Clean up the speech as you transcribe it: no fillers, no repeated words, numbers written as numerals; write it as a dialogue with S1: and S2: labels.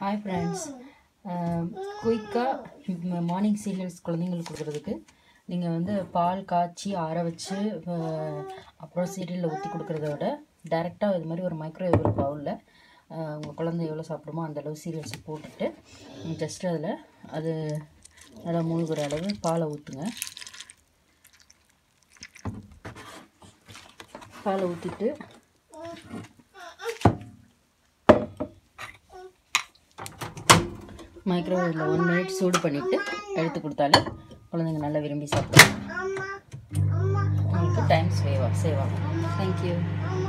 S1: Hi friends, குயிக்காக morning cereals குழந்தைங்களுக்கு கொடுக்குறதுக்கு நீங்கள் வந்து பால் காய்ச்சி ஆற வச்சு அப்புறம் சீரியலில் ஊற்றி கொடுக்குறத விட டைரெக்டாக இது மாதிரி ஒரு மைக்ரோவேவ் பவுலில் உங்கள் குழந்தை எவ்வளோ சாப்பிடுமோ அந்தளவு சீரியல்ஸை போட்டுட்டு ஜஸ்ட் அதில் அது நல்லா மூழ்கிற அளவு பாலை ஊற்றுங்க. பாலை ஊற்றிட்டு மைக்ரோவேவில் 1 மினிட் சூடு பண்ணிவிட்டு எடுத்து கொடுத்தாலே குழந்தைங்க நல்லா விரும்பி சாப்பிடுவாங்க. உங்களுக்கு டைம் சேவ் ஆகும். தேங்க்யூ.